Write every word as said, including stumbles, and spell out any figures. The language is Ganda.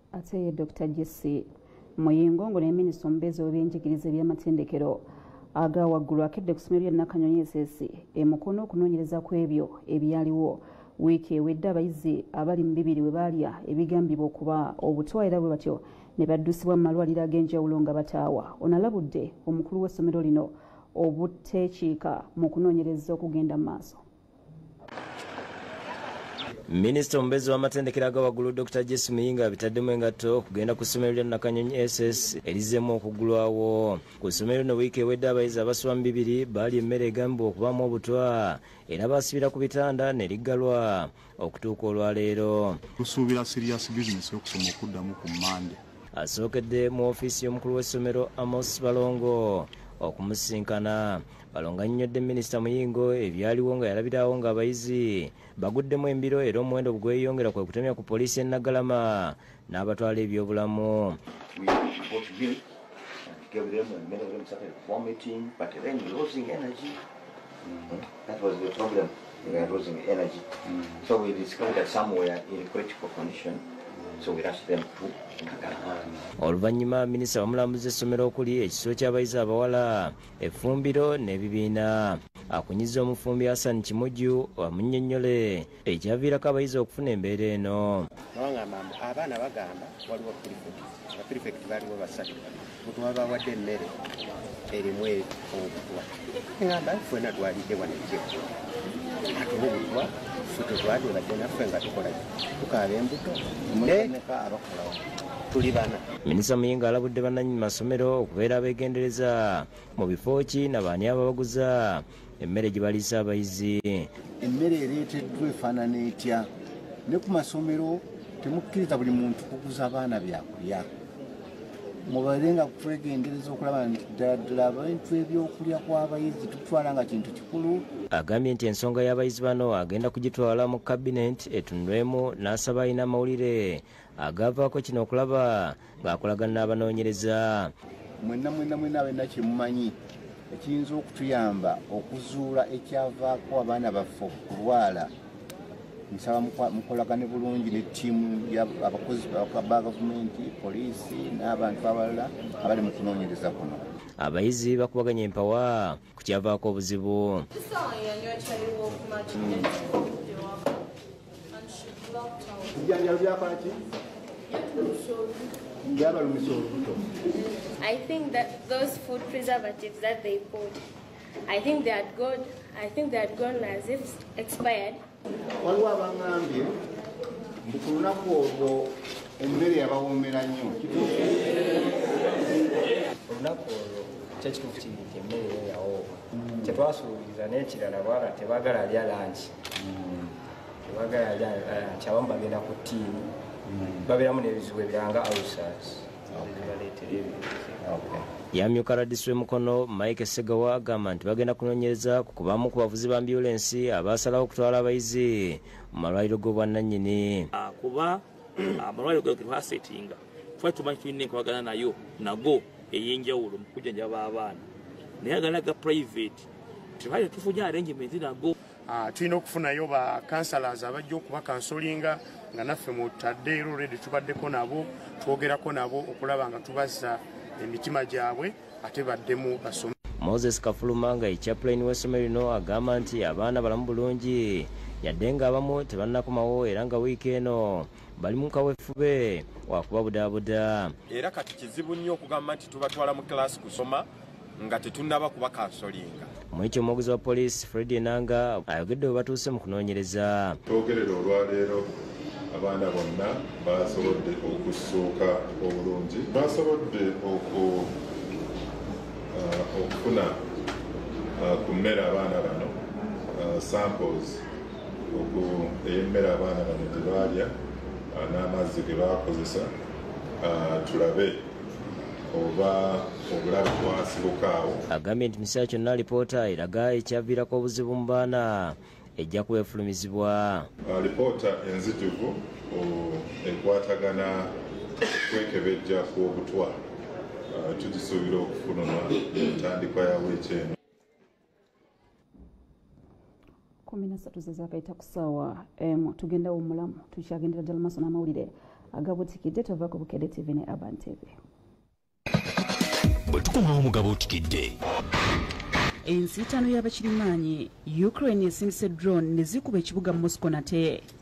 ate Doctor Minisita Muyingo ngo ne Minisita Omubeezi w'ebyenjigiriza eby'amatendekero aga waggulu akedde ku Essomero Lya Nakanyonyi Sss e mukono okunoonyereza ku ebyo ebyaliwo wiiki ewedde abayizi abali mu bibiri we baalya ebigambibwa okuba obutwa era bwe batyo ne baddusibwa mu malwaliro ag'enjawulo nga bataawa. Ono alabudde omukulu w'essomero lino obuteekiika mu kunoonyereza okugenda mu maaso. Minisita Omubeezi w'amatendekero aga waggulu Doctor Minisita Muyingo abitaddemu engatto okugenda ku Essomero Lya Nakanyonyi Sss erizzemu okuggulwawo. Ku ssomero lino wiiki ewedde abayizi abasoba mu bibiri baali emmere egambibwa okubaamu obutwa era baasibira ku bitanda ne liggalwa okutuuka olwaleero. Tusuubira serious business y'okusoma okuddamu ku Mande. Asookedde mu ofiisi y'omukulu w'essomero Amos Balongo okumusinkana. Balongo annyonnyodde Minisita Muyingo ebyaliwo nga yalabirawo ng'abayizi baguddemu embiro era omuwendo gweyongera kwe kutemya ku poliisi e Naggalama n'abatwala ebyobulamu. Oluvannyuma minisita bamulamuza essomero okuli ekisolo ky'abayizi abawala effumbiro n'ebibiina. Akunyizza omufumbi Hassan Kimujju wamunnyonnyole ekyaviirako abayizi okufuna embeera eno. Abaana bagamba waliwo prefect baliwo basatu bwe bawadde emmere erimu obutwa ngamba ffenna twalidde wano ejjekko ate obutwa ffe tetwadde badde naffe nga tukola tukaaba embuto abakolawo tuli bana. Minisita Muyingo alabudde bannannyini masomero okubeera abeegendereza mu bifo ki na baani ababaguza emmere gye baliisa abayizi. Emmere ereeteddwa efaanana etya ne ku masomero temukkiriza buli muntu kuguza abaana byakulya. Mubaire nga twegendereza okulaba nti ddala abantu ebyokulya kw'abayizi tutwala nga kintu kikulu. Agambye nti ensonga y'abayizi bano agenda kugitwala mu kabineti etunulwemu n'asaba alina amawulire agavaako kino okulaba ng'akolagana n'abanoonyereza. Mwenna mwenna mwenna abalina kye mumanyi ekiyinza okutuyamba okuzuula ekyavaako abaana baffe okulwala. Nsaba mukolagane bulungi ne ttiimu y'abakozi ba gavumenti, poliisi n'abantu abalala abali mu kunoonyereza kuno. Abayizi bakubaganya empawa ku kyavaako obuzibu. I think that those food preservatives that they put, I think they had gone, I think they had gone as if expired. Waliwo abangambye mbu ku lunaku olwo emmere yabawoomera nnyo. Olunaku olwo kyekituufu kiri nti emmere eyo yawooba. Kyetwasuubiriza n'ekirala bwala tebaagala alya lanki. Tebaagala alya lanki abamu bagenda ku ttiimu babeeramu n'ebizibu ebiranga ulcers. Yamyuka radiswe mukono Mike Segawa agamba nti bagenda kunoonyereza ku kubamu ku bavuzi ba ambulensi abaasalawo okutwala abayizi mu malwaliro g'obwannannyini. Kuba amalwaliro ge twasetinga twali tumanyi tulina enkolagana nayo nago ey'enjawulo mu kujjanjaba abaana naye agala ga private tebaali tufunye arrangement nago. Tulina okufunayo ba counselors abajja okuba kansolinga nga naffe mutadde era already tubaddeko nabo twogerako nabo okulaba nga tubazza emitima gyabwe ate baddemu basome. Moses Kafuluma nga chaplain w'essomero lino agamba nti abaana balamu bulungi yadde nga abamu tebannakomawo era nga wiiki eno bali mu kaweefube wakubabudaabuda. Era kati kizibu nnyo okugamba nti tubatwala mu class kusoma nga tetunnaba kuba kansolinga. Mwekyo omwogozi wa poliisi Fred Enanga ayogedde we batuuse mu kunoonyereza. Twogerera olwaleero abaana bonna basobodde okussuuka obulungi, basobodde okufuna ku mmere abaana bano samples ey'emmere abaana bano gye baalya n'amazzi ge baakozesa tulabe oba obulabe bwasibukaawo. Agambye nti mu kiseera kyonna alipoota eraga ekyaviirako obuzibu mu baana ejja kwefulumizibwa. Alipoota enzituvu ekwatagana kwekebejja kw'obutwa tugisuubira okufunwa entandikwa ya wiiki eno. kumi na ssatu zezakayita ku ssaawa emu tugenda omulamu tukyagendera ddala maaso n'amawulire agabutikidde tova ku Bukedde T V ne Urban T V. Bwe tukomawo mugabo otikidde. Ensiitano y'abakirimaanyi Ukraine esindise drone ne zikuba ekibuga Moscow nate.